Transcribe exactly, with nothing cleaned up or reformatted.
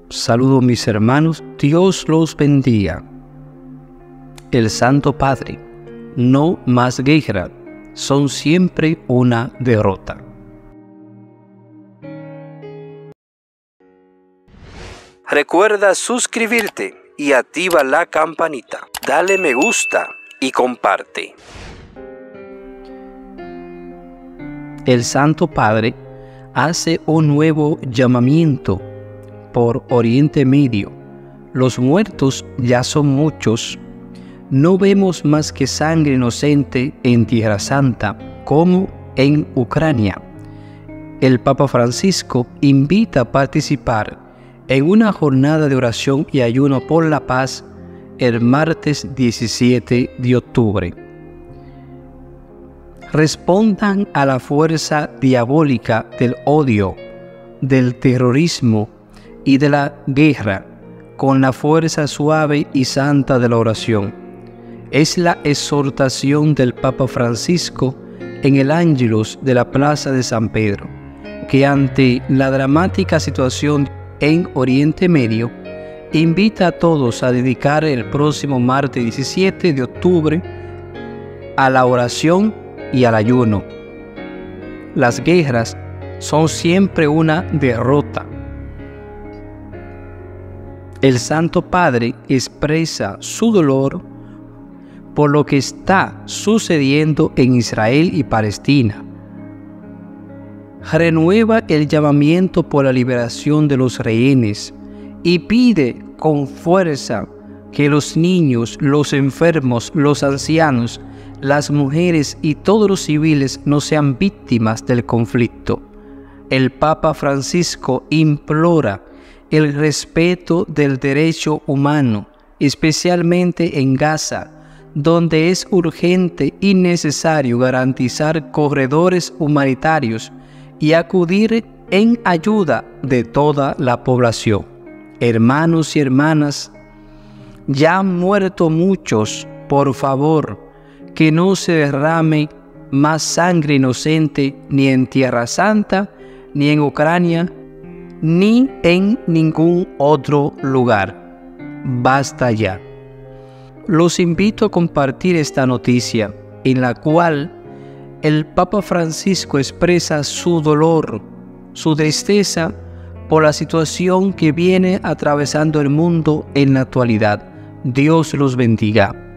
Saludos mis hermanos, Dios los bendiga. El Santo Padre, no más guerra, son siempre una derrota. Recuerda suscribirte y activa la campanita. Dale me gusta y comparte. El Santo Padre hace un nuevo llamamiento por Oriente Medio. Los muertos ya son muchos. No vemos más que sangre inocente en Tierra Santa como en Ucrania. El Papa Francisco invita a participar en una jornada de oración y ayuno por la paz el martes diecisiete de octubre. Respondan a la fuerza diabólica del odio, del terrorismo y de la guerra con la fuerza suave y santa de la oración. Es la exhortación del Papa Francisco en el Ángelus de la Plaza de San Pedro, que ante la dramática situación en Oriente Medio, invita a todos a dedicar el próximo martes diecisiete de octubre a la oración y al ayuno. Las guerras son siempre una derrota. El Santo Padre expresa su dolor por lo que está sucediendo en Israel y Palestina. Renueva el llamamiento por la liberación de los rehenes y pide con fuerza que los niños, los enfermos, los ancianos, las mujeres y todos los civiles no sean víctimas del conflicto. El Papa Francisco implora el respeto del derecho humano, especialmente en Gaza, donde es urgente y necesario garantizar corredores humanitarios y acudir en ayuda de toda la población. Hermanos y hermanas, ya han muerto muchos, por favor, que no se derrame más sangre inocente ni en Tierra Santa, ni en Ucrania, ni en ningún otro lugar. Basta ya. Los invito a compartir esta noticia, en la cual el Papa Francisco expresa su dolor, su tristeza por la situación que viene atravesando el mundo en la actualidad. Dios los bendiga.